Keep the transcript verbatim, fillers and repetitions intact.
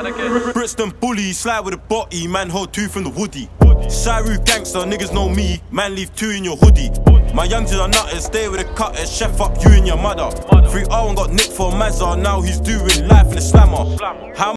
Brixton bully, slide with a body, man hold two from the woody. Cyru gangster, niggas know me, man leave two in your hoodie. My youngsters are nutters, stay with the cutters, chef up you and your mother. three oh one got nicked for Mazza, now he's doing life in the slammer. How